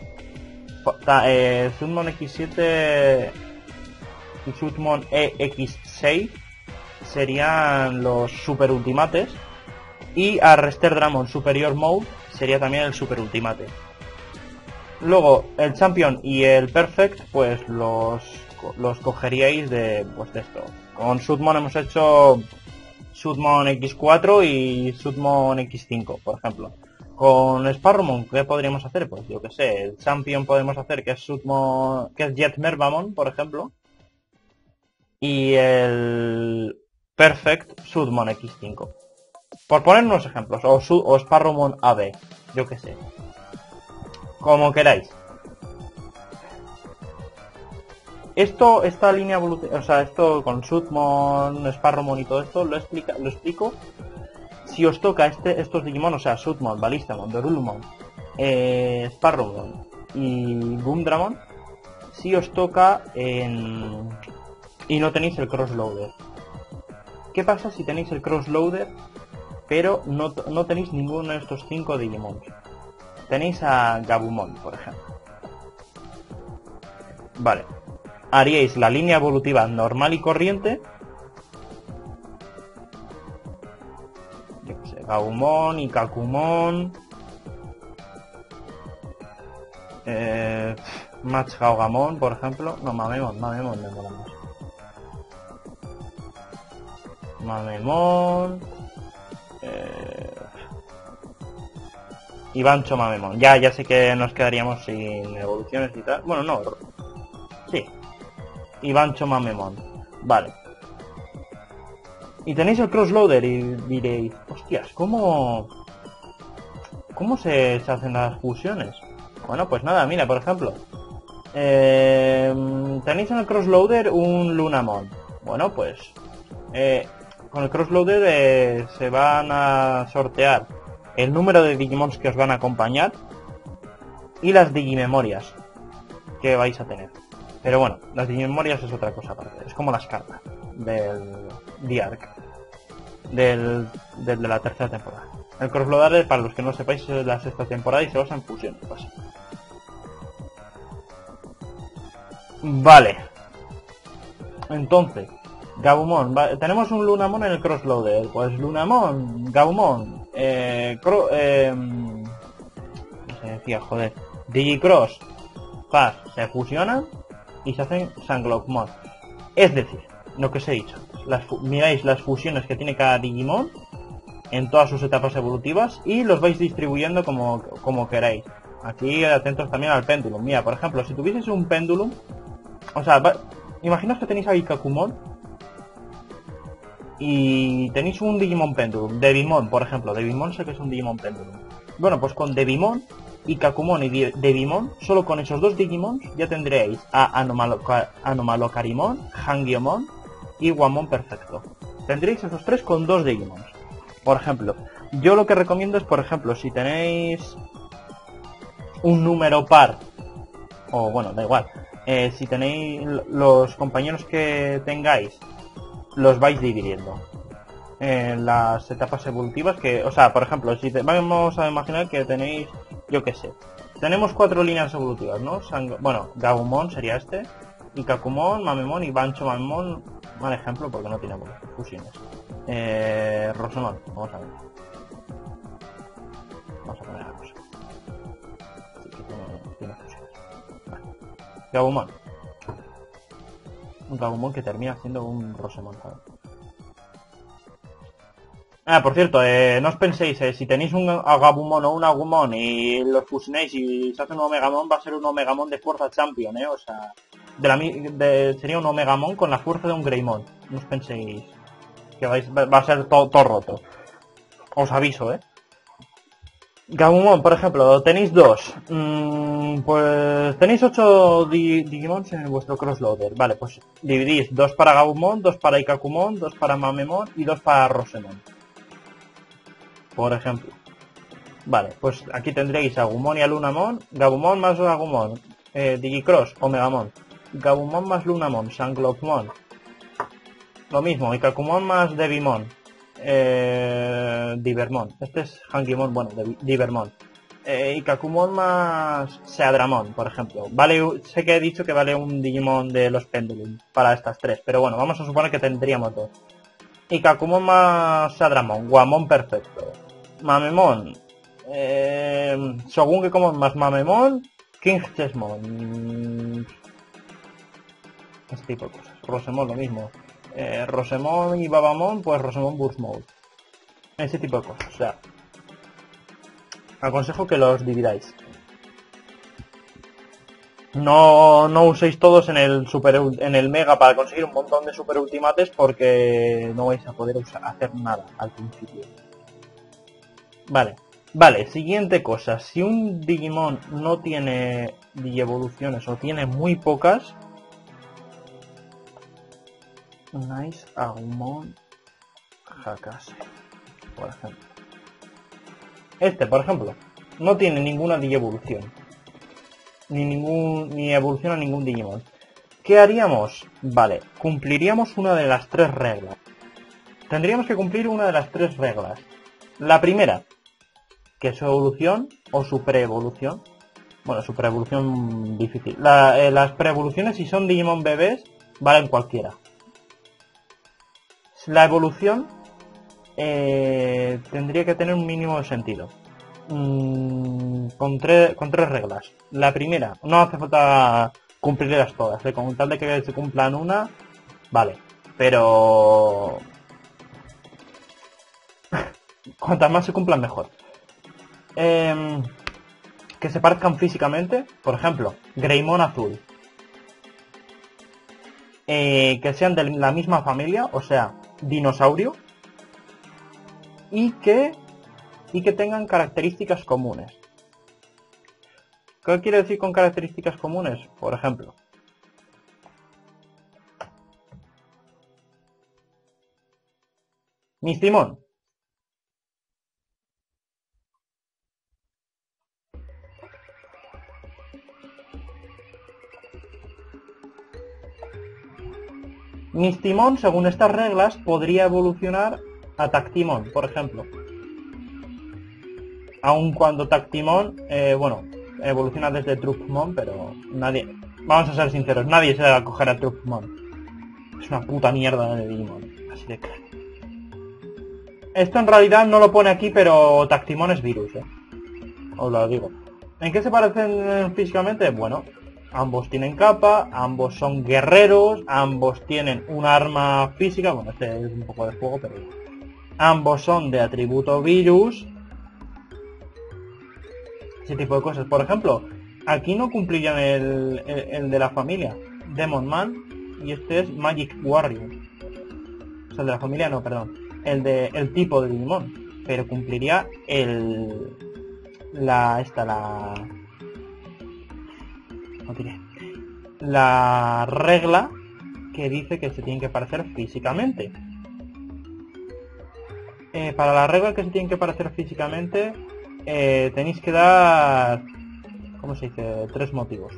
eh, Shootmon equis siete y Shootmon E equis seis serían los Super Ultimates. Y Arrester Dramon Superior Mode sería también el Super Ultimate. Luego el Champion y el Perfect pues los, los cogeríais de, pues de esto. Con Shootmon hemos hecho Shootmon equis cuatro y Shootmon equis cinco, por ejemplo. Con Sparrowmon, ¿qué podríamos hacer? Pues yo que sé, el Champion podemos hacer que es Shootmon, que es Jet Mervamon, por ejemplo. Y el Perfect Shootmon equis cinco. Por poner unos ejemplos, o, su, o Sparrowmon A B, yo que sé. Como queráis. Esto, esta línea evolutiva, o sea, esto con Shootmon, Sparrowmon y todo esto, lo, explica, lo explico si os toca este, estos Digimon, o sea, Shootmon, Ballistamon, Dorulumon, eh, Sparrowmon y Gundramon, si os toca en... y no tenéis el Crossloader. ¿Qué pasa si tenéis el Crossloader pero no, no tenéis ninguno de estos cinco Digimon? Tenéis a Gabumon, por ejemplo. Vale. Haríais la línea evolutiva normal y corriente. Yo qué sé, Gabumon, Ikakumon, eh, Match Gaogamon, por ejemplo. No, Mamemon, Mamemon me mola más. Mamemon. Eh, Ivancho Mamemon. Ya, ya sé que nos quedaríamos sin evoluciones y tal. Bueno, no. Sí. Ivancho Mamemon. Vale. Y tenéis el Crossloader y diréis, hostias, ¿cómo... ¿Cómo se, se hacen las fusiones? Bueno, pues nada, mira, por ejemplo. Eh, tenéis en el Crossloader un Lunamon. Bueno, pues... Eh, con el Crossloader eh, se van a sortear el número de Digimons que os van a acompañar y las Digimemorias que vais a tener. Pero bueno, las Digimemorias es otra cosa aparte. Es como las cartas del D-Arc del, del de la tercera temporada. El Crossloader, para los que no sepáis, es la sexta temporada y se basa en fusiones. Pues. Vale. Entonces, Gabumon, va, tenemos un Lunamon en el Crossloader. Pues Lunamon, Gabumon, eh, cro, eh, no se decía, joder, Digicross, Fast, se fusionan y se hacen Sanglockmon. Es decir, lo que os he dicho, las, miráis las fusiones que tiene cada Digimon en todas sus etapas evolutivas y los vais distribuyendo como, como queráis. Aquí atentos también al Pendulum. Mira, por ejemplo, si tuvieseis un Pendulum, o sea, va, imaginaos que tenéis a Ikakumon y tenéis un Digimon Pendulum, Devimon, por ejemplo. Devimon sé que es un Digimon Pendulum. Bueno, pues con Devimon, Ikakumon y Devimon, solo con esos dos Digimon ya tendréis a Anomaloca Anomalocarimon, Hangyomon y Wamon Perfecto. Tendréis esos tres con dos Digimon. Por ejemplo, yo lo que recomiendo es, por ejemplo, si tenéis un número par, o bueno, da igual, eh, si tenéis los compañeros que tengáis, los vais dividiendo en las etapas evolutivas que, o sea, por ejemplo, si te, vamos a imaginar que tenéis, yo qué sé, tenemos cuatro líneas evolutivas, ¿no? Sang bueno, Gabumon sería este, Ikakumon, Mamemon y Bancho Mamemon, mal ejemplo porque no tenemos fusiones. Eh, Rosemon, vamos a ver. Vamos a poner a Rosa. Así que tiene, tiene fusiones. Vale. Gabumon. Un Gabumon que termina siendo un Rosemon, ¿sabes? Ah, por cierto, eh, no os penséis, eh, si tenéis un Agabumon o un Agumon y los fusionéis y se hace un Omegamon, va a ser un Omegamon de fuerza Champion, eh, o sea, de la, de, sería un Omegamon con la fuerza de un Greymon. No os penséis que vais, va a ser todo, todo roto. Os aviso, eh. Gabumon, por ejemplo, tenéis dos. Mm, pues tenéis ocho di Digimons en vuestro Crossloader. Vale, pues dividís dos para Gabumon, dos para Ikakumon, dos para Mamemon y dos para Rosemon. Por ejemplo. Vale, pues aquí tendréis Agumon y a Lunamon. Gabumon más Agumon. Eh, Digicross, Omegamon. Gabumon más Lunamon, Sanglopmon. Lo mismo, Ikakumon más Devimon. Eh, Divermon. Este es Hangimon, bueno, Divermon. Eh, Ikakumon más Seadramon, por ejemplo. Vale, sé que he dicho que vale un Digimon de los Pendulum para estas tres, pero bueno, vamos a suponer que tendríamos dos. Ikakumon más Seadramon, Guamon perfecto. Mamemon, eh, Shogungekomon más Mamemon, King Chessmon. Este tipo de cosas. Rosemon lo mismo. Eh, Rosemon y Babamon, pues Rosemon Burst Mode. Ese tipo de cosas. O sea, aconsejo que los dividáis. No, no uséis todos en el super en el mega para conseguir un montón de super ultimates porque no vais a poder usar, hacer nada al principio. Vale, vale, siguiente cosa. Si un Digimon no tiene digievoluciones o tiene muy pocas, Nice Agumon Hakase, por ejemplo. Este, por ejemplo, no tiene ninguna digievolución. Ni ningún ni evoluciona ningún Digimon. ¿Qué haríamos? Vale, cumpliríamos una de las tres reglas. Tendríamos que cumplir una de las tres reglas. La primera, que su evolución o su preevolución. Bueno, su preevolución difícil. La, eh, las preevoluciones, si son Digimon bebés, valen cualquiera. La evolución eh, tendría que tener un mínimo de sentido. Mm, con, tre con tres reglas. La primera, no hace falta cumplirlas todas, ¿eh? Con tal de que se cumplan una, vale. Pero cuantas más se cumplan, mejor. Eh, que se parezcan físicamente, por ejemplo, Greymon azul. Eh, que sean de la misma familia, o sea, dinosaurio. Y que, y que tengan características comunes. ¿Qué quiere decir con características comunes? Por ejemplo, Mistimon. Mistimon, según estas reglas, podría evolucionar a Tactimon, por ejemplo. Aun cuando Tactimon, eh, bueno, evoluciona desde Trupmon, pero nadie... Vamos a ser sinceros, nadie se va a coger a Trupmon. Es una puta mierda de Digimon. Así de claro. Esto en realidad no lo pone aquí, pero Tactimon es virus, eh. Os lo digo. ¿En qué se parecen físicamente? Bueno, ambos tienen capa, ambos son guerreros, ambos tienen un arma física, bueno, este es un poco de fuego, pero ambos son de atributo virus, ese tipo de cosas. Por ejemplo, aquí no cumplirían el, el, el de la familia, Demon Man, y este es Magic Warrior. O sea, el de la familia no, perdón, el de el tipo de Digimon, pero cumpliría el la esta la no diré la regla que dice que se tienen que parecer físicamente. Eh, para la regla que se tienen que parecer físicamente eh, tenéis que dar, ¿cómo se dice? Tres motivos.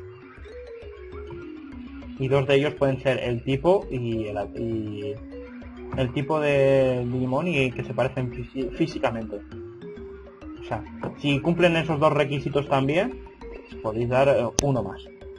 Y dos de ellos pueden ser el tipo y el, y el tipo de Digimon y que se parecen fí físicamente. O sea, si cumplen esos dos requisitos también, podéis dar eh, uno más.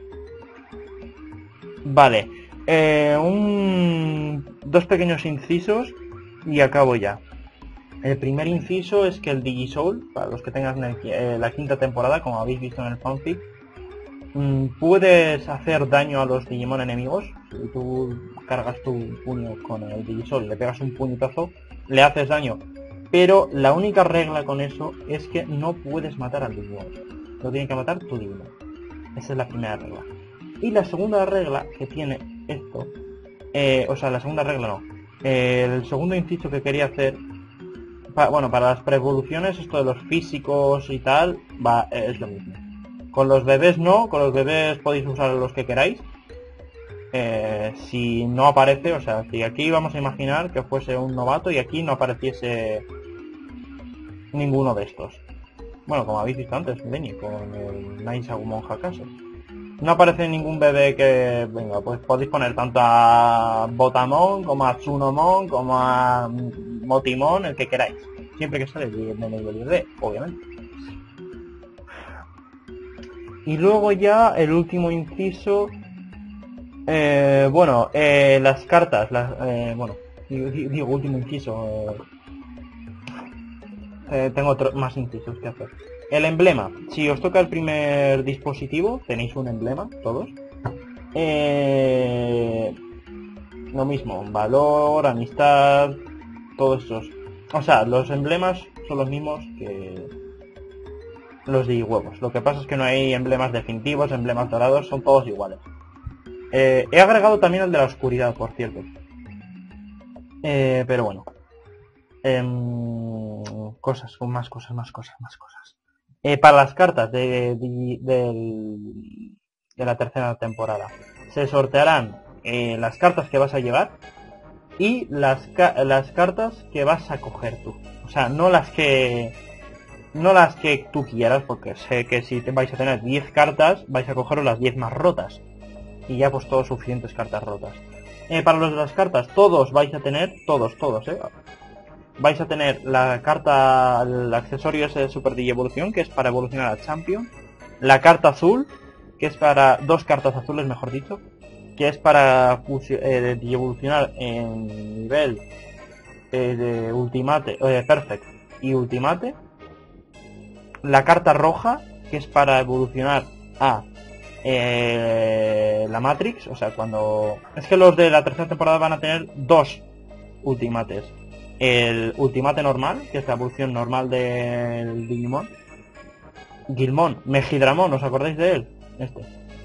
Vale, eh, un, dos pequeños incisos y acabo ya. El primer inciso es que el Digisoul, para los que tengan el, eh, la quinta temporada, como habéis visto en el fanfic, mmm, puedes hacer daño a los Digimon enemigos. Si tú cargas tu puño con el Digisoul, le pegas un puñetazo, le haces daño Pero la única regla con eso es que no puedes matar al Digimon. Lo tiene que matar tu Digimon. Esa es la primera regla. Y la segunda regla que tiene esto, eh, o sea, la segunda regla no. Eh, el segundo inciso que quería hacer, pa, bueno, para las preevoluciones, esto de los físicos y tal, va, eh, es lo mismo. Con los bebés no, con los bebés podéis usar los que queráis. Eh, si no aparece, o sea, si aquí vamos a imaginar que fuese un novato y aquí no apareciese ninguno de estos. Bueno, como habéis visto antes, Benny, con el Nice Agumon Hakaze. No aparece ningún bebé que... Venga, pues podéis poner tanto a Botamon, como a Tsunomon, como a Motimon, el que queráis. Siempre que sale de nivel D, obviamente. Y luego ya el último inciso... Eh, bueno, eh, las cartas, las, eh, bueno, digo, digo último inciso, eh, eh, tengo otro, más incisos que hacer. El emblema, si os toca el primer dispositivo, tenéis un emblema, todos. Eh, lo mismo, valor, amistad, todos estos. O sea, los emblemas son los mismos que los de huevos. Lo que pasa es que no hay emblemas definitivos, emblemas dorados, son todos iguales. Eh, he agregado también el de la oscuridad, por cierto. Eh, pero bueno. Eh, cosas, con más cosas, más cosas, más cosas. Eh, para las cartas de, de, de, de la tercera temporada, se sortearán eh, las cartas que vas a llevar y las, las cartas que vas a coger tú. O sea, no las que... No las que tú quieras, porque sé que si te vais a tener diez cartas, vais a coger las diez más rotas. Y ya pues todos suficientes cartas rotas. Eh, para los de las cartas, todos vais a tener, todos, todos, eh. Vais a tener la carta, el accesorio ese de Super Digievolución, que es para evolucionar a Champion. La carta azul, que es para, dos cartas azules mejor dicho, que es para eh, Digievolucionar en nivel eh, de Ultimate, eh, Perfect y Ultimate. La carta roja, que es para evolucionar a Eh, la Matrix, o sea, cuando... Es que los de la tercera temporada van a tener dos ultimates. El ultimate normal, que es la evolución normal del Digimon. Guilmon, Mejidramon, ¿os acordáis de él? Este.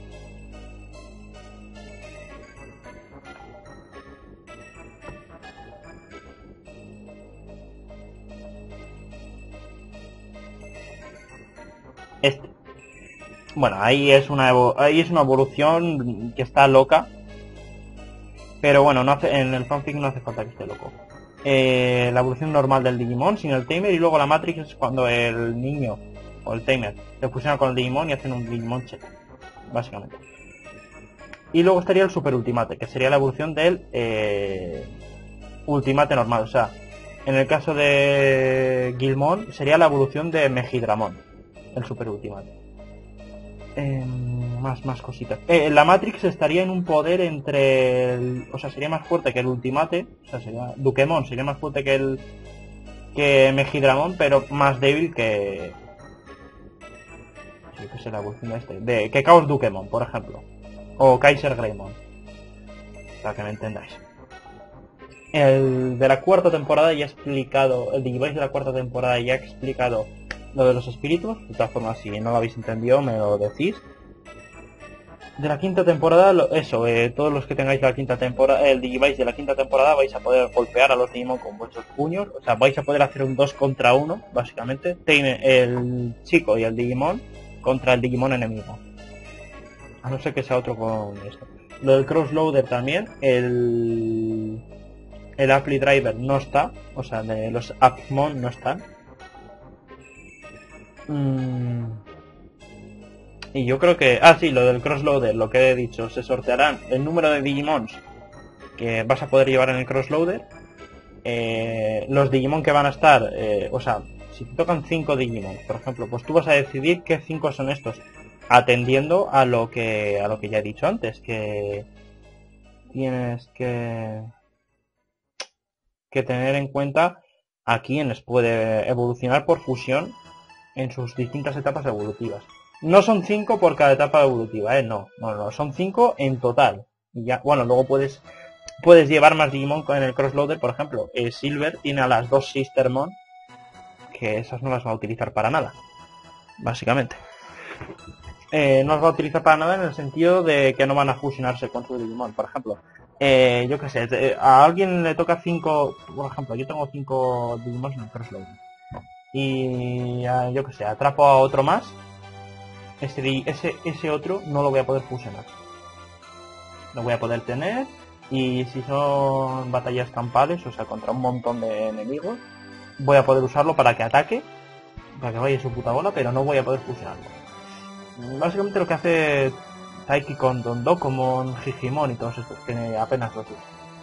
Este. Bueno, ahí es una ahí es una evolución que está loca. Pero bueno, no hace, en el fanfic no hace falta que esté loco. Eh, la evolución normal del Digimon sin el Tamer, y luego la Matrix es cuando el niño o el Tamer se fusiona con el Digimon y hacen un Digimon check, básicamente. Y luego estaría el Super Ultimate, que sería la evolución del eh, Ultimate normal. O sea, en el caso de Guilmon sería la evolución de Mejidramon, el Super Ultimate. Eh, más más cositas. Eh, la Matrix estaría en un poder entre el, o sea, sería más fuerte que el Ultimate, o sea, sería Dukemon sería más fuerte que el que Mejidramon, pero más débil que sí, que es la evolución de este, de que Chaos Dukemon, por ejemplo, o Kaiser Greymon, para que me entendáis. El de la cuarta temporada ya he explicado, el Digivice de la cuarta temporada ya he explicado lo de los espíritus. De todas formas, si no lo habéis entendido, me lo decís. De la quinta temporada, lo, eso, eh, todos los que tengáis la quinta temporada, el Digivice de la quinta temporada, vais a poder golpear a los Digimon con vuestros puños. O sea, vais a poder hacer un dos contra uno, básicamente. Tiene el chico y el Digimon contra el Digimon enemigo. A no ser que sea otro con esto. Lo del Crossloader también, el... El Apply Driver no está, o sea, de los Appmon no están. Mm. Y yo creo que... Ah, sí, lo del Crossloader, lo que he dicho. Se sortearán el número de Digimons que vas a poder llevar en el Crossloader. Eh, los Digimon que van a estar... Eh, o sea, si te tocan cinco Digimon, por ejemplo, pues tú vas a decidir qué cinco son estos. Atendiendo a lo que a lo que ya he dicho antes, que tienes que... que tener en cuenta a quienes puede evolucionar por fusión en sus distintas etapas evolutivas. No son cinco por cada etapa evolutiva, eh, no, no, no, son cinco en total. Y ya, bueno, luego puedes puedes llevar más Digimon en el Crossloader, por ejemplo. Eh, Silver tiene a las dos Sistermon que esas no las va a utilizar para nada, básicamente. Eh, no las va a utilizar para nada en el sentido de que no van a fusionarse con su Digimon. Por ejemplo, eh, yo que sé, a alguien le toca cinco, por ejemplo, yo tengo cinco Digimon en el Cross Loading. Y uh, yo que sé, atrapo a otro más, ese, ese, ese otro no lo voy a poder fusionar. Lo voy a poder tener, y si son batallas campales, o sea, contra un montón de enemigos, voy a poder usarlo para que ataque, para que vaya su puta bola, pero no voy a poder fusionarlo. Básicamente lo que hace Taiki con Don Dokomon, Digimon y todos estos, que apenas los usa.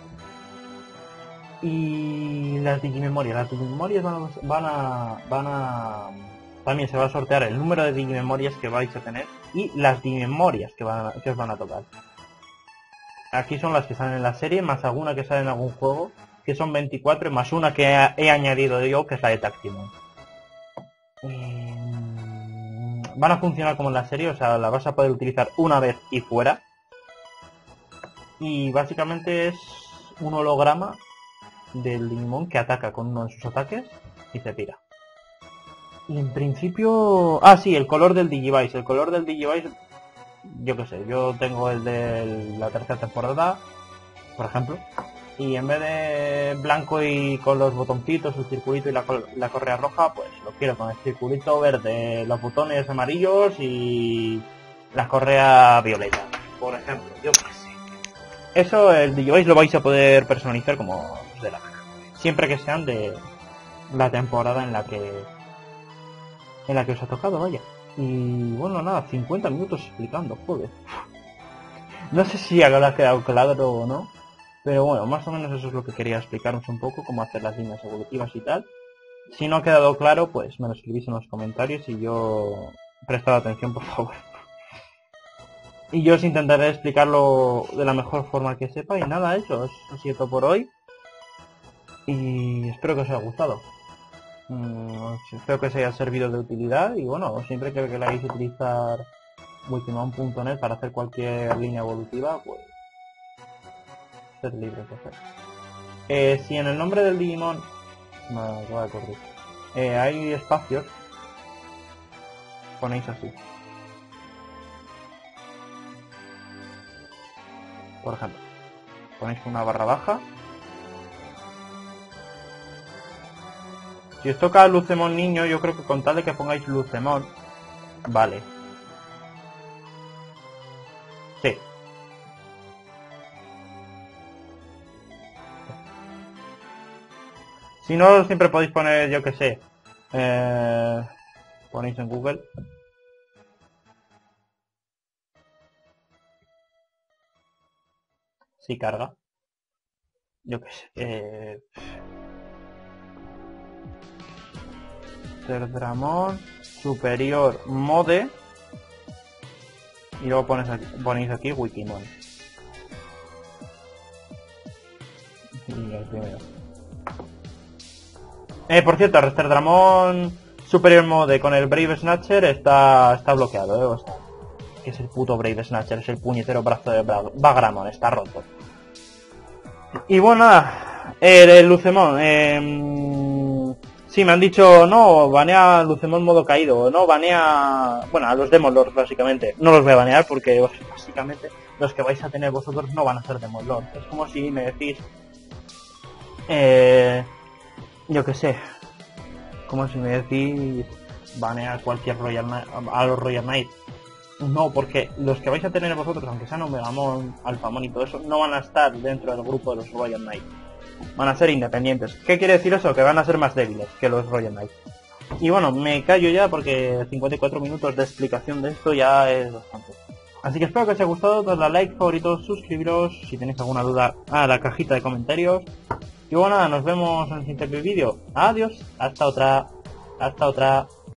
Y las Digimemorias, las Digimemorias van a, van a, van a... También se va a sortear el número de Digimemorias que vais a tener y las Digimemorias que, van a, que os van a tocar. Aquí son las que salen en la serie, más alguna que sale en algún juego, que son veinticuatro, más una que he, he añadido yo, que es la de Tactimon. Eh, van a funcionar como en la serie, o sea, la vas a poder utilizar una vez y fuera. Y básicamente es un holograma del Digimon que ataca con uno de sus ataques y se tira. Y en principio... Ah, sí, el color del Digivice. El color del Digivice, yo qué sé, yo tengo el de la tercera temporada, por ejemplo. Y en vez de blanco y con los botoncitos, el circulito y la, la correa roja, pues lo quiero con el circulito verde, los botones amarillos y la correa violeta, por ejemplo, yo qué sé. Eso, el Digivice lo vais a poder personalizar como os dé la gana, siempre que sean de la temporada en la que en la que os ha tocado, vaya. Y bueno, nada, cincuenta minutos explicando, joder. No sé si habrá quedado claro o no, pero bueno, más o menos eso es lo que quería explicaros un poco, cómo hacer las líneas evolutivas y tal. Si no ha quedado claro, pues me lo escribís en los comentarios y yo prestad atención, por favor. Y yo os intentaré explicarlo de la mejor forma que sepa. Y nada, eso es así todo por hoy. Y espero que os haya gustado. Mm, espero que os haya servido de utilidad. Y bueno, siempre que queráis utilizar Wikimon punto net para hacer cualquier línea evolutiva, pues sed libres de hacer. Eh, si en el nombre del Digimon me acabo de correr, eh, hay espacios, ponéis así. Por ejemplo, ponéis una barra baja. Si os toca Lucemon niño, yo creo que con tal de que pongáis Lucemon, vale. Sí. Si no, siempre podéis poner, yo que sé, eh, ponéis en Google. Si carga. Yo que sé. Eh, Terdramon superior mode. Y luego ponéis aquí, ponéis aquí Wikimon. Y el primero. Eh, por cierto, Terdramon superior mode con el Brave Snatcher está está bloqueado, eh. O sea, que es el puto Brave Snatcher, es el puñetero brazo de Bagramon, está roto. Y bueno, nada, el, el Lucemon, eh, sí, me han dicho, no, banea Lucemon modo caído, no, banea, bueno, a los Demon Lords básicamente, no los voy a banear porque básicamente los que vais a tener vosotros no van a ser Demon Lords. Es como si me decís, eh, yo que sé, como si me decís, banea cualquier Royal Knight, a los Royal Knight. No, porque los que vais a tener vosotros, aunque sean Omegamon, Alphamon y todo eso, no van a estar dentro del grupo de los Royal Knight. Van a ser independientes. ¿Qué quiere decir eso? Que van a ser más débiles que los Royal Knight. Y bueno, me callo ya porque cincuenta y cuatro minutos de explicación de esto ya es bastante. Así que espero que os haya gustado, dadle a like, favoritos, suscribiros, si tenéis alguna duda a la cajita de comentarios. Y bueno, nada, nos vemos en el siguiente vídeo. Adiós, hasta otra, hasta otra.